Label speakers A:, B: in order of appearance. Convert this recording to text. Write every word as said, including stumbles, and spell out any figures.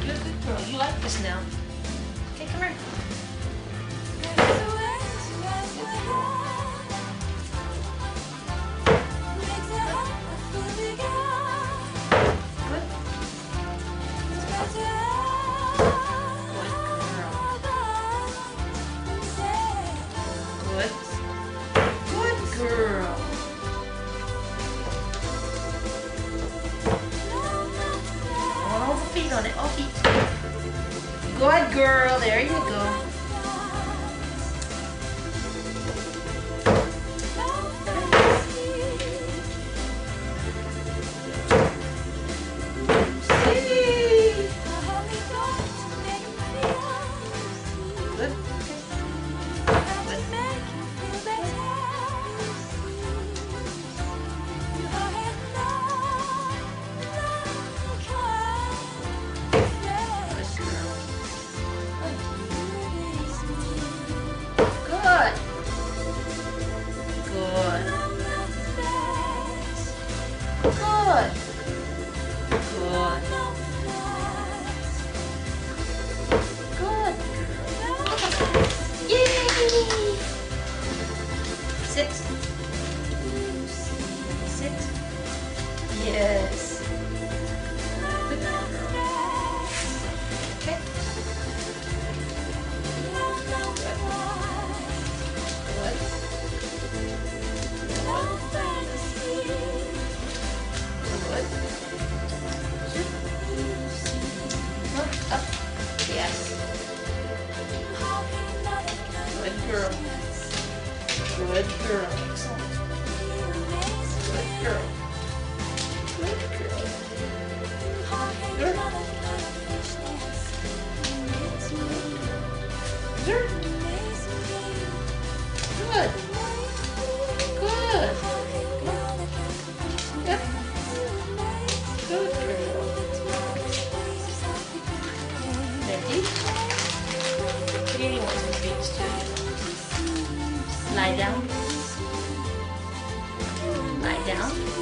A: You're a good girl. You like this now. Okay, come here. Good. Good girl. All the feet on it. All feet. Good girl. There you go. Good. Good. Good. Yay! Sit. Sit. Yes. Good girl. Okay. Up. Yes. Good girl. Good girl. Excellent. Good girl. Good girl. Good. Good. Good. Good. Yep. Good girl. Benji? Kitty wants to speak too. Lie down. Lie down.